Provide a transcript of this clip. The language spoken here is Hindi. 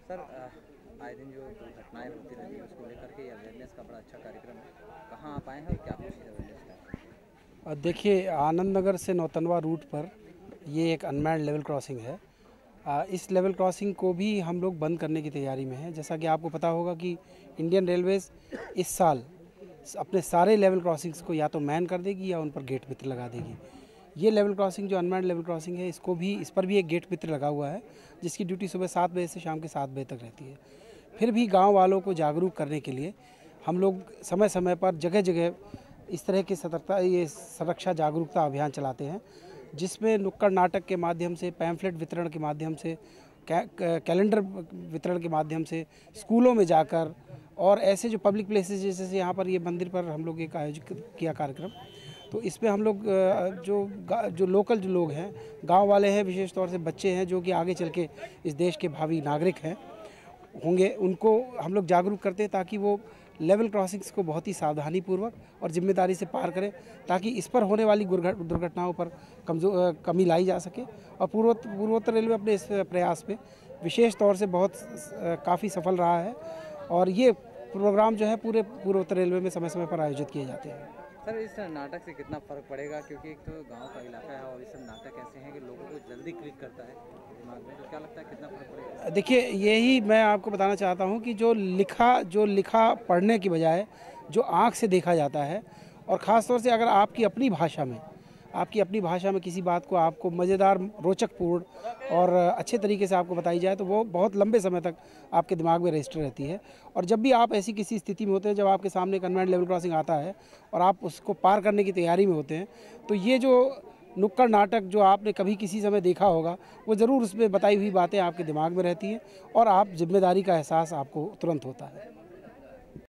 सर आए दिन जो घटनाएं होती रहती है उसको लेकर के अवेयरनेस का बड़ा अच्छा कार्यक्रम है। कहाँ आप आए हैं और क्या कुछ अवेयरनेस का? देखिए, आनंद नगर से नौतनवा रूट पर ये एक अनमैन्ड लेवल क्रॉसिंग है। इस लेवल क्रॉसिंग को भी हम लोग बंद करने की तैयारी में हैं। जैसा कि आपको पता होगा कि इंडियन रेलवेज़ इस साल अपने सारे लेवल क्रॉसिंग्स को या तो मैन कर देगी या उन पर गेट मित्र लगा देगी। ये लेवल क्रॉसिंग जो अनमैन्ड लेवल क्रॉसिंग है, इस पर भी एक गेट मित्र लगा हुआ है, जिसकी ड्यूटी सुबह 7 बजे से शाम के 7 बजे तक रहती है। फिर भी गांव वालों को जागरूक करने के लिए हम लोग समय समय पर जगह जगह इस तरह की सुरक्षा जागरूकता अभियान चलाते हैं, जिसमें नुक्कड़ नाटक के माध्यम से, पैम्फलेट वितरण के माध्यम से, कैलेंडर वितरण के माध्यम से, स्कूलों में जाकर और ऐसे जो पब्लिक प्लेसेस जैसे यहाँ पर ये मंदिर पर हम लोग एक आयोजित किया कार्यक्रम। तो इसमें हम लोग जो लोकल जो लोग हैं, गांव वाले हैं, विशेष तौर से बच्चे हैं जो कि आगे चल के इस देश के भावी नागरिक हैं होंगे, उनको हम लोग जागरूक करते हैं ताकि वो लेवल क्रॉसिंग्स को बहुत ही सावधानीपूर्वक और जिम्मेदारी से पार करें, ताकि इस पर होने वाली दुर्घटनाओं पर कमी लाई जा सके। और पूर्वोत्तर रेलवे अपने इस प्रयास में विशेष तौर से काफ़ी सफल रहा है और ये प्रोग्राम जो है पूरे पूर्वोत्तर रेलवे में समय समय पर आयोजित किए जाते हैं। सर इस नाटक से कितना फ़र्क पड़ेगा, क्योंकि एक तो गांव का इलाका है और ये सब नाटक ऐसे हैं कि लोगों को जल्दी क्लिक करता है दिमाग में, तो क्या लगता है कितना फ़र्क पड़ेगा? देखिए, यही मैं आपको बताना चाहता हूँ कि जो लिखा पढ़ने की बजाय जो आँख से देखा जाता है, और ख़ास तौर से अगर आपकी अपनी भाषा में किसी बात को आपको मज़ेदार, रोचकपूर्ण और अच्छे तरीके से आपको बताई जाए, तो वो बहुत लंबे समय तक आपके दिमाग में रजिस्टर रहती है। और जब भी आप ऐसी किसी स्थिति में होते हैं, जब आपके सामने एक अनमैन्ड लेवल क्रॉसिंग आता है और आप उसको पार करने की तैयारी में होते हैं, तो ये जो नुक्कड़ नाटक जो आपने कभी किसी समय देखा होगा, वो ज़रूर उसमें बताई हुई बातें आपके दिमाग में रहती हैं और आप जिम्मेदारी का एहसास आपको तुरंत होता है।